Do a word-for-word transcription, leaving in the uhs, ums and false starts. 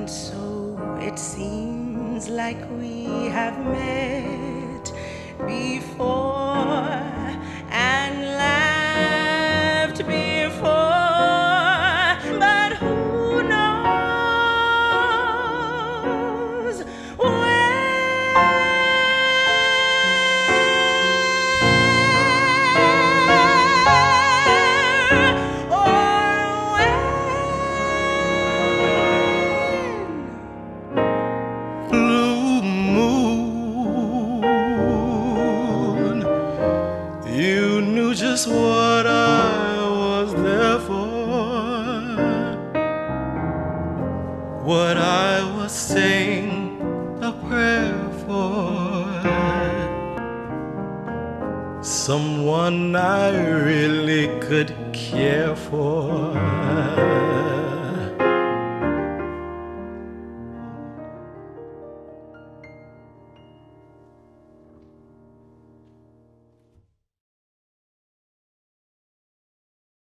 And so it seems like we have met before and laughed before, but who knows just what I was there for, what I was saying a prayer for, someone I really could care for.